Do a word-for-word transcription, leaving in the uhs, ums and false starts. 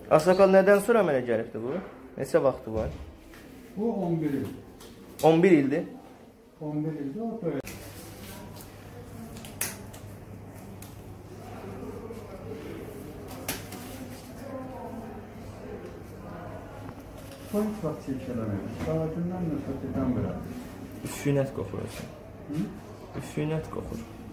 Ağsaqqal nədən sonra əmələ gəlibdi bu? Neçə vaxtı var? Bu on bir il. on bir ildir. on bir ildir o böyle. Hiç vaxt çəkələməmiş. Ağacından da sötədən bırakır. Üfüynət qoxur. Üfüynət qoxur.